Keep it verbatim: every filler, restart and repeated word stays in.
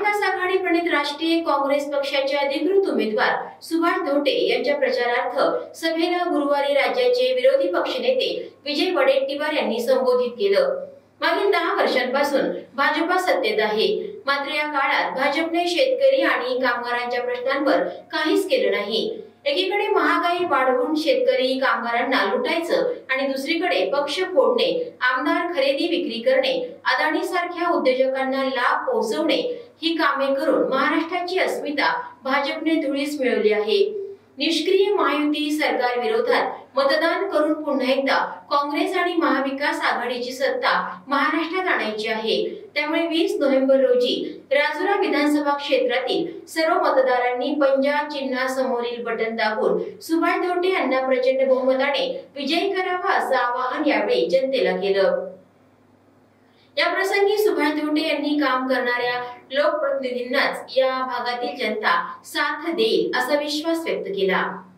महाविकास आघाडी प्रणित राष्ट्रीय काँग्रेस पक्षाचे अधिकृत उमेदवार सुभाष धोटे यांच्या प्रचारार्थ सभेला गुरुवारी राज्याचे विरोधी पक्षनेते विजय वडेट्टीवार यांनी संबोधित केलं। मागील दहा वर्षांपासून भाजपा सत्तेत आहे, मात्र या काळात भाजपने शेतकरी आणि कामगारांच्या प्रश्नांवर काहीच केलं नाही। एकीकडे महागाई वाढवून शेतकरी कामगारांना लुटायचं आणि दुसरीकडे पक्ष फोडणे, आमदार खरेदी विक्री करणे, अदानी सारख्या उद्योजकांना लाभ पोहोचवणे ही कामे करून महाराष्ट्राची अस्मिता भाजपने धुळीस मिळवली आहे। निष्क्रिय महायुती सरकार विरोधात मतदान करून पुन्हा एकदा काँग्रेस आणि महाविकास आघाडीची सत्ता महाराष्ट्रात आणायची आहे। त्यामुळे वीस नोव्हेंबर रोजी राजुरा विधानसभा क्षेत्रातील सर्व मतदारांनी पंजा चिन्हासमोरील बटन दाबून सुभाष धोटे यांना प्रचंड बहुमताने विजयी करावा असं आवाहन यावेळी जनतेला केलं। या प्रसंगी सुभाष धोटे यांनी काम करणाऱ्या लोकप्रतिनिधींनाच या भागातील जनता साथ देईल असा विश्वास व्यक्त केला।